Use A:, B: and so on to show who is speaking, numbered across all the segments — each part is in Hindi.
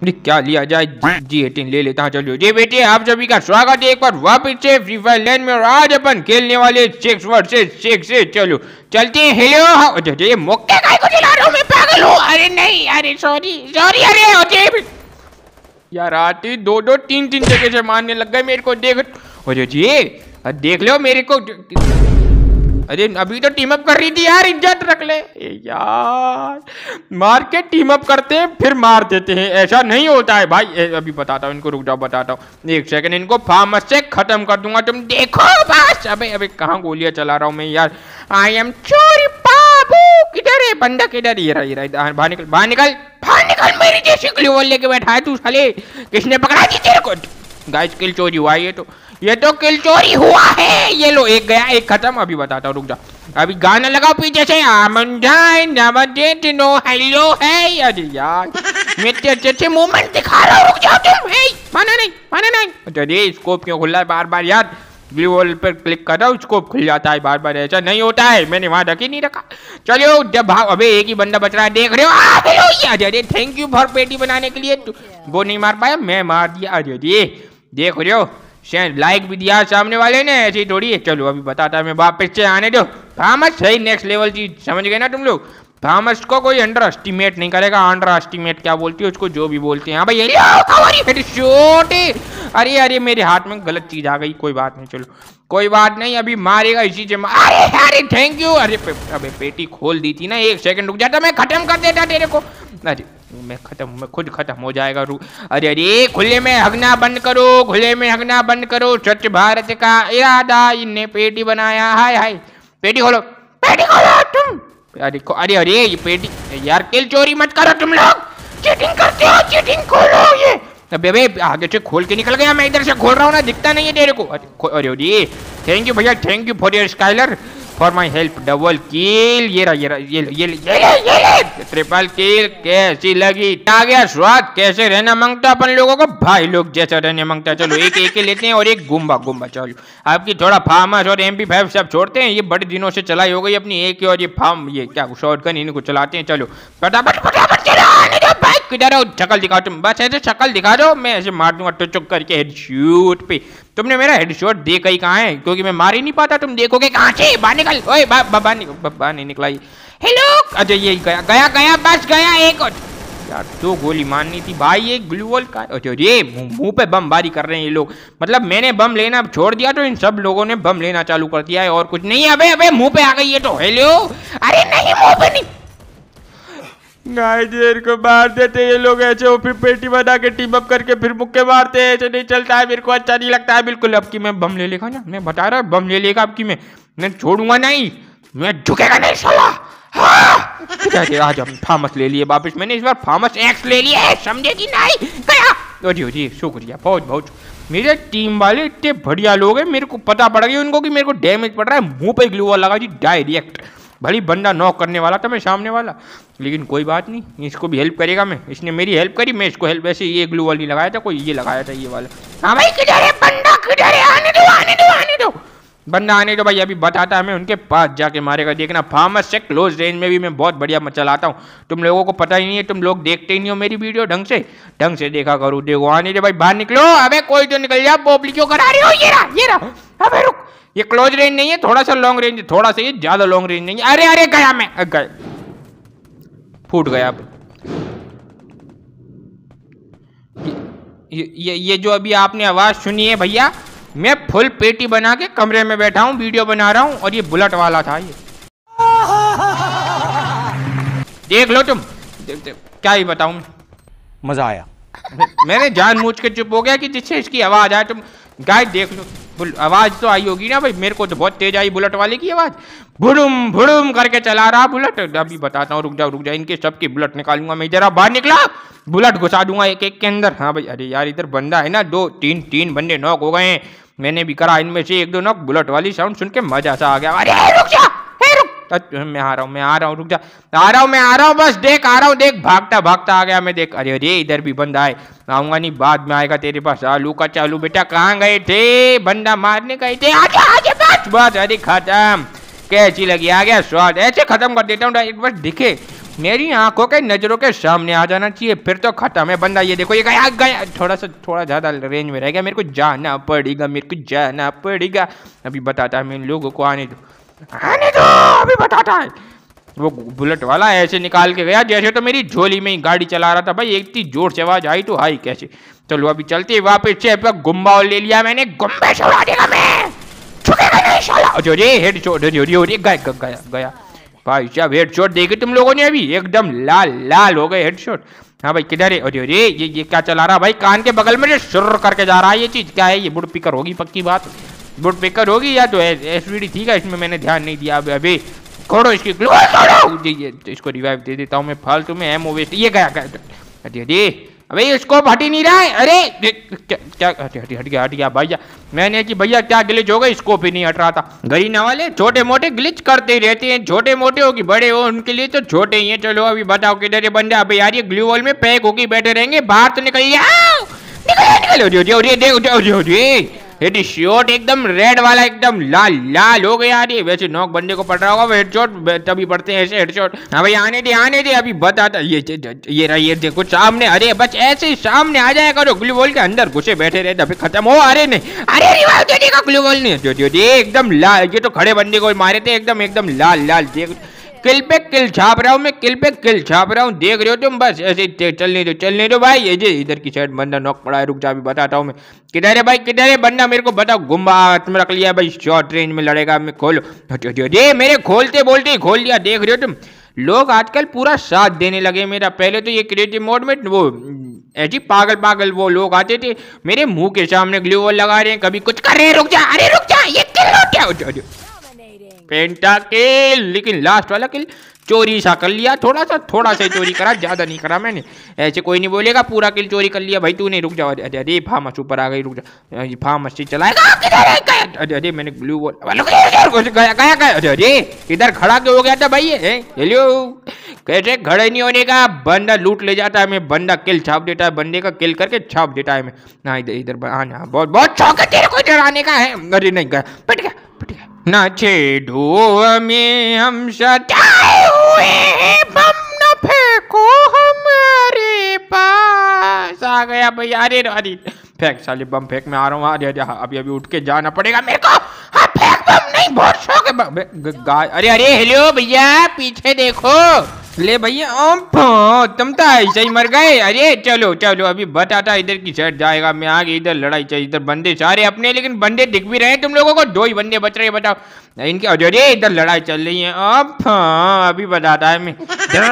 A: क्या लिया जाए? G18 ले लेता हूँ। चलो जी बेटे, आप सभी का स्वागत है एक बार वापस से फ्री फायर लैंड में, और आज अपन खेलने वाले 6 वर्सेस 6 से। चलो चलते हैं। हेलो, ये मौके काय को चला रहा हूँ मैं, पागल हूँ? अरे नहीं, अरे सॉरी सॉरी। अरे यार, आते 2-2 3-3 जगह से मारने लग गए मेरे को। देख, अरे जी देख लो मेरे को। अरे अभी तो टीम अप कर रही थी यार, इज्जत रख ले यार। मार के टीम अप करते हैं फिर मार देते हैं, ऐसा नहीं होता है भाई। अभी बताता हूँ इनको, रुक जाओ बताता हूँ 1 सेकंड। इनको फार्मस से खत्म कर दूंगा, तुम देखो बस। अबे कहाँ गोलियां चला रहा हूँ मैं यार। आई एम चोरी बाबू। किधर है बंदा? किधर? ये रहा। बाहर निकल, बाहर निकल, बाहर निकल। मेरी जैसी ग्लूवॉल लेके बैठा है तू साले। किसने पकड़ा दी तेरे को? गाइस किल चोरी हुआ है ये तो किल चोरी हुआ है। ये लो, एक गया, एक खत्म। अभी बताता हूँ, रुक जा। अभी गाना लगाओ पीछे से। हेलो है। अरे यार, मैं अच्छे अच्छे मोमेंट दिखा रहा हूँ, रुक जाओ तुम। माना नहीं। अरे स्कोप क्यों खुल रहा है बार बार यार? ब्लू वॉल पर क्लिक कर रहा हूँ, स्कोप खुल जाता है बार बार। ऐसा नहीं होता है, मैंने वहां ढक ही नहीं रखा। चलो जब भाग। अबे एक ही बंदा बच रहा है, देख रहे हो? हेलो। अरे थैंक यू फॉर पेटी बनाने के लिए। वो नहीं मार पाया, मैं मार दिया। अरे देख रहे हो, लाइक भी दिया सामने वाले ने, ऐसे ही थोड़ी है। चलो अभी बताता है मैं, वापस से आने दो। फार्मस सही नेक्स्ट लेवल चीज, समझ गए ना तुम लोग? फार्मस को कोई अंडर एस्टिमेट नहीं करेगा। अंडर एस्टिमेट क्या बोलती है उसको, जो भी बोलते हैं। हाँ भाई, अरे मेरे हाथ में गलत चीज आ गई, कोई बात नहीं। चलो कोई बात नहीं, अभी मारेगा इसी से। अरे थैंक यू। अरे पेटी खोल दी थी ना, 1 सेकंड रुक जाता, मैं खत्म कर देता तेरे को। अरे मैं खुद खत्म हो जाएगा। अरे खुले में हगना बंद करो, खुले में हगना बंद करो। स्वच्छ भारत का इरादा, इनने पेटी बनाया। हाय पेटी खोलो तुम। अरे ये पेटी यार, किल चोरी मत करो तुम लोग, चीटिंग करते हो। चीटिंग खोलो ये। अबे आगे से खोल के निकल गया, मैं इधर से खोल रहा हूँ ना, दिखता नहीं है तेरे को? अरे थैंक यू भैया, thank you for your Skyler, for my help. Double kill. ये ट्रिपल किल। कैसी लगी? आ गया स्वाद कैसे रहना मांगता अपन लोगों को, भाई लोग जैसा रहने मांगता। चलो एक लेते हैं और एक गुम्बा। चलो आपकी थोड़ा फार्मस और MP5 सब छोड़ते हैं, ये बड़े दिनों से चलाई हो गई अपनी एक और ये फार्म, ये क्या शॉटगन, इनको चलाते हैं। चलो फटाफट चलो। भाई किधर हो? शक्ल दिखाओ तुम, बस ऐसे शक्ल दिखा दो, मैं ऐसे मार दूंगा टुचुक करके हेडशॉट पे। तुमने मेरा हेडशॉट देखा ही कहाँ है? क्योंकि मैं मार ही नहीं पाता, तुम देखोगे कहाँ से? बाहर निकल। ओए बाबा नहीं निकला ये। हेलो। अच्छा ये गया बस गया। एक और यार, 2 गोली मारनी थी भाई। ये ग्लू वॉल का। ये मुंह पे बमबारी कर रहे हैं ये लोग, मतलब मैंने बम लेना छोड़ दिया तो इन सब लोगों ने बम लेना चालू कर दिया है, और कुछ नहीं। अबे मुंह पे आ गई ये तो। हेलो। अरे नहीं, मुंह पे नहीं। गाइस को मार देते ये लोग ऐसे, और फिर पेटी बना के टीम अप करके फिर मुक्के मारते हैं। ऐसे नहीं चलता है, मेरे को अच्छा नहीं लगता है बिल्कुल। अब की मैं बम ले लेगा ना, मैं बता रहा हूँ, बम ले लेगा अब की मैं छोड़ूंगा नहीं, मैं झुकेगा नहीं साला। आज हम फार्मस ले लिए वापस, मैंने इस बार फार्मस X ले लिया है, समझे कि नहीं? गया। जी शुक्रिया बहुत। मेरे टीम वाले इतने बढ़िया लोग हैं, मेरे को पता पड़ गया उनको कि मेरे को डैमेज पड़ रहा है। मुंह पे ग्लू वॉल लगा जी डायरेक्ट। भली बंदा नॉक करने वाला था मैं, सामने वाला, लेकिन कोई बात नहीं, इसको भी हेल्प करेगा मैं। इसने मेरी हेल्प करी, मैं इसको हेल्प। वैसे ये ग्लू वॉल नहीं लगाया था कोई, ये लगाया था ये वाला। हाँ भाई किधर है बंदा? किधर है? आने दो बंदा, आने दो भाई। अभी बताता है मैं, उनके पास जाके मारेगा, देखना। फार्मस से क्लोज रेंज में भी मैं बहुत बढ़िया चलाता हूँ, तुम लोगों को पता ही नहीं है, तुम लोग देखते ही नहीं हो मेरी वीडियो ढंग से देखा करो। देखो आने दे भाई, बाहर निकलो। अबे कोई तो निकल जा, बोबली क्यों करा रहे हो? ये रहा। अबे रुक, ये क्लोज रेंज नहीं है, थोड़ा सा लॉन्ग रेंज, थोड़ा सा, ये ज्यादा लॉन्ग रेंज नहीं है। अरे गया मैं, गया, फूट गया। अब ये जो अभी आपने आवाज सुनी है भैया, मैं फुल पेटी बना के कमरे में बैठा हूँ, वीडियो बना रहा हूँ, और ये बुलेट वाला था ये। देख लो तुम, क्या ही बताऊं,
B: मजा आया।
A: मैंने जानबूझ के चुप हो गया कि जिससे इसकी आवाज आए। तुम गाइस देख लो, आवाज तो आई होगी ना भाई, मेरे को तो बहुत तेज आई बुलेट वाले की आवाज। भुड़ुम भुड़ुम करके चला रहा बुलेट। अभी बताता हूँ, रुक जा, इनके सबकी बुलेट निकालूंगा मैं। जरा बाहर निकला, बुलेट घुसा दूंगा एक के अंदर। हाँ भाई, अरे यार इधर बंदा है ना, 2-3 बंदे नॉक हो गए हैं, मैंने भी करा इनमें से 1-2 नॉक। बुलेट वाली साउंड सुन के मजा सा आ गया। अरे रुक जा, मैं आ रहा हूँ, रुक जा, आ रहा हूँ, बस देख, आ रहा हूँ, देख, भागता आ गया मैं, देख। अरे इधर भी बंदा है, आऊंगा नहीं, बाद में आएगा तेरे पास। आलू का चालू बेटा, कहाँ गए थे? बंदा मारने गए थे, आगे बस। अरे खत्म, कैसी लगी? आ गया स्वाद, ऐसे खत्म कर देता हूँ, बस दिखे मेरी आंखों के नजरों के सामने आ जाना चाहिए, फिर तो खत्म है बंदा। ये देखो ये गया गया, थोड़ा ज्यादा रेंज में रह गया, मेरे को जाना पड़ेगा, मेरे को जाना पड़ेगा। अभी बताता है मैं इन लोगों को, आने दो अभी बताता है। वो बुलेट वाला ऐसे निकाल के गया जैसे तो मेरी झोली में ही गाड़ी चला रहा था भाई। इतनी जोर से आवाज आई तो आई कैसे। चलो अभी चलते वापस से, गुम्बा ले लिया मैंने, गुम्बे से उड़ा देगा मैं, छुकेगा नहीं साला। अरे हेडशॉट, अरे गया भाई साहब, हेडशॉट देखे तुम लोगों ने अभी, एकदम लाल हो गए हेडशॉट। हाँ भाई किधर है? अरे ये क्या चला रहा भाई, कान के बगल में शुर करके जा रहा है। ये चीज क्या है? ये वुड पिकर होगी पक्की बात, वुड पिकर होगी या तो एसवीडी थी का, इसमें मैंने ध्यान नहीं दिया। अभी खोड़ो इसकी, इसको रिवाइव दे देता हूँ मैं, फालतू में एमओ वेस्ट। ये गया अरे अबे इसको हट ही नहीं रहा है। अरे क्या हट गया भैया। मैंने कि भैया क्या ग्लिच हो गई, इसको भी नहीं हट रहा था। गरीना वाले छोटे मोटे ग्लिच करते ही रहते हैं, छोटे मोटे हो कि बड़े हो उनके लिए तो छोटे ही हैं। चलो अभी बताओ किधर ये बंदा? अबे यार ये ग्लू वॉल में पैक होके बैठे रहेंगे, बाहर तो निकल निकल। हेडशॉट एकदम रेड वाला, एकदम लाल हो गया यार। ये वैसे नॉक बंदे को पड़ रहा होगा, हेडशॉट तभी पड़ते हैं ऐसे हेडशॉट। हाँ भाई आने दे अभी बताता। ये देखो सामने, अरे बस ऐसे ही सामने आ जाया करो, ग्लू वॉल के अंदर घुसे बैठे रहे अभी खत्म हो। अरे नहीं, अरे रिवाइव देने का ग्लू वॉल नहीं, एकदम लाल। ये तो खड़े बंदे को मारे थे, एकदम लाल। देख किल पे किल छाप रहा हूँ मैं, किल पे किल छाप रहा हूँ, देख रहे हो तुम। बस ऐसे चलने दो भाई। ये इधर की साइड बंदा नॉक पड़ा है, रुक जा अभी बताता हूँ मैं। किधर है भाई, किधर है बंदा? मेरे को बताओ। गुम्बा हाथ में रख लिया भाई, शॉर्ट रेंज में लड़ेगा। मैं खोलो, ये मेरे खोलते बोलते ही खोल दिया। देख रहे हो तुम, लोग आजकल पूरा साथ देने लगे मेरा। पहले तो ये क्रिएटिव मोड में वो ऐसी पागल वो लोग आते थे मेरे मुंह के सामने, ग्लू वॉल लगा रहे हैं, कभी कुछ कर रहे हैं। रुक जा, अरे रुक जा, ये किल पेंटा किल। लेकिन लास्ट वाला किल चोरी सा कर लिया, थोड़ा सा चोरी करा, ज्यादा नहीं करा मैंने। ऐसे कोई नहीं बोलेगा पूरा किल चोरी कर लिया भाई तूने। रुक जा, अरे फार्मस ऊपर आ गई, रुक जा, फार्मस से चलाएगा। अरे मैंने ग्लू वॉल गया। अरे इधर खड़ा क्यों हो गया था भाई? हेलो, कैसे खड़े नहीं होने का, बंदा लूट ले जाता है मैं, बंदा किल छाप देता है, बंदे का किल करके छाप देता है मैं। ना इधर आना, बहुत शौक है तेरे को इधर आने का है। अरे नहीं गया, पिट गया। ना छेड़ो में हम सताए हुए हैं, बम न फेंको हमारे पास। आ गया भाई। अरे फेंक साले, बम फेंक, मैं आ रहा हूँ। अरे अभी उठ के जाना पड़ेगा मेरे को। हाँ फेंक बम, नहीं बहुत शौक है। अरे हेलो भैया, पीछे देखो। ले भैया, तुम तो ऐसे ही मर गए। अरे चलो अभी बताता, इधर की साइड जाएगा मैं आगे। इधर लड़ाई चाहिए, इधर बंदे सारे अपने, लेकिन बंदे दिख भी रहे हैं तुम लोगों को, 2 ही बंदे बच रहे हैं। बताओ इनके। अरे इधर लड़ाई चल रही है। अभी बताता है मैं,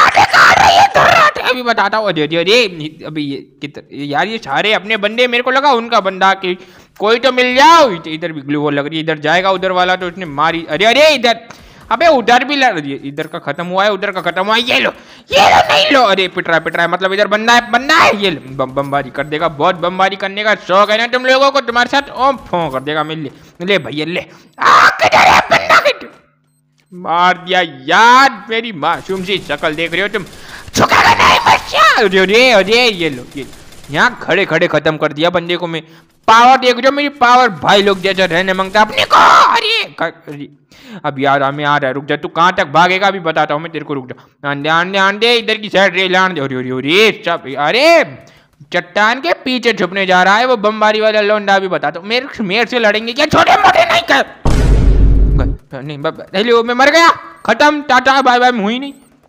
A: अभी बताता हूँ। अरे अभी यार ये सारे अपने बंदे, मेरे को लगा उनका बंदा कि कोई तो मिल जाओ। इधर भी ग्लू वॉल लग रही है, इधर जाएगा उधर वाला तो उसने मारी। अरे इधर, अबे उधर भी इधर का खत्म हुआ है, उधर का खत्म हुआ है। ये लो नहीं लो। अरे पिट रहा है, मतलब इधर बंदा है। ये बमबारी कर देगा, बहुत बमबारी करने का शौक है ना तुम लोगों को, तुम्हारे साथ फों कर देगा। मैं ले भैया ले, किधर है बंदा? मार दिया यार, मेरी मासूम सी शक्ल देख रहे हो तुम, झुकेगा नहीं बच्चा। अरे ये लो, यहाँ खड़े खत्म कर दिया बंदे को मैं। पावर देख रहे हो मेरी पावर, भाई लोग जैसा रहने मांगता अपने को। अरे अब यार हमें आ रहा है, रुक जा। तू कहाँ तक भागेगा अभी बताता हूँ मैं तेरे को, रुक जा। आंदे इधर की साइड रेल आन दे। अरे चट्टान के पीछे छुपने जा रहा है वो बमबारी वाला लौंडा। अभी बताता हूँ, मेरे से लड़ेंगे क्या? छोटे मोटे नहीं कर। नहीं हेलो, मैं मर गया, खत्म, टाटा बाय बाय। मैं हुई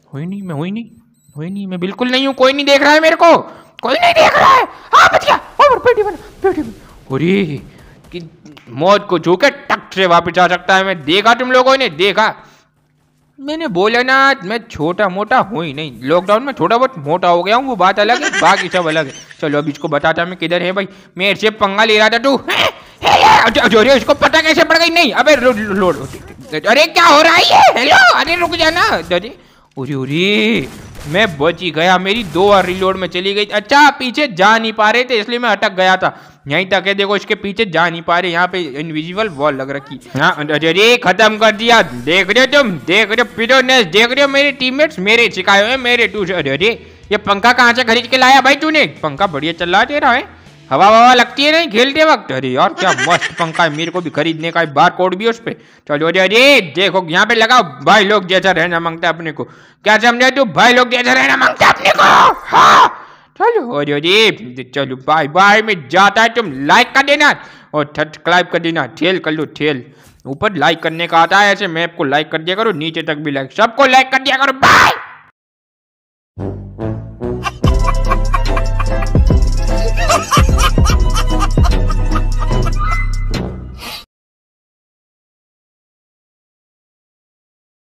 A: नहीं, मैं बिल्कुल नहीं हूँ। कोई नहीं देख रहा है मेरे को, कोई नहीं देख रहा है। हाँ बच गया। अरे कि मौत को छू के टक से वापस आ सकता है मैं। देखा तुम लोगों ने, देखा? मैंने बोला ना, मैं छोटा मोटा हूँ ही नहीं। लॉकडाउन में थोड़ा बहुत मोटा हो गया हूँ, वो बात अलग है, बाकी सब अलग है। चलो अब इसको बताता मैं किधर है भाई। मेरे से पंगा ले रहा था तू। अरे इसको पता कैसे पड़ गई? नहीं अबे लोड। अरे क्या हो रहा है ये? हेलो, अरे रुक जाना। अरे मैं बच ही गया, मेरी 2 बार रिलोड में चली गई। अच्छा पीछे जा नहीं पा रहे थे, इसलिए मैं अटक गया था। यहीं तक है, देखो इसके पीछे जा नहीं पा रहे, यहाँ पे इनविजिबल वॉल लग रखी। हाँ अरे खत्म कर दिया। देख रहे हो तुम, देख रहे हो पिरोनेस, देख रहे हो मेरे टीममेट्स मेरे सिखाए हुए, मेरे टू। अरे ये पंखा कहाँ से खरीद के लाया भाई तूने? पंखा बढ़िया चल रहा है तेरा है। हवा हवा लगती है नहीं खेलते वक्त। अरे यार क्या मस्त पंखा है, मेरे को भी खरीदने का, बार कोड भी उस पे। चलो अरे अरे देखो यहाँ पे लगाओ, भाई लोग जैसा रहना मांगता है अपने को। क्या समझे तू, भाई लोग जैसा रहना मांगता है अपने को। हाँ चलो अरे अरे चलो बाय बाय, मैं जाता है, तुम लाइक कर देना और सब्सक्राइब कर देना, ठेल कर लो ठेल। ऊपर लाइक करने का आता है, ऐसे मैप को लाइक कर दिया करो, नीचे तक भी लाइक, सबको लाइक कर दिया करो। बाय।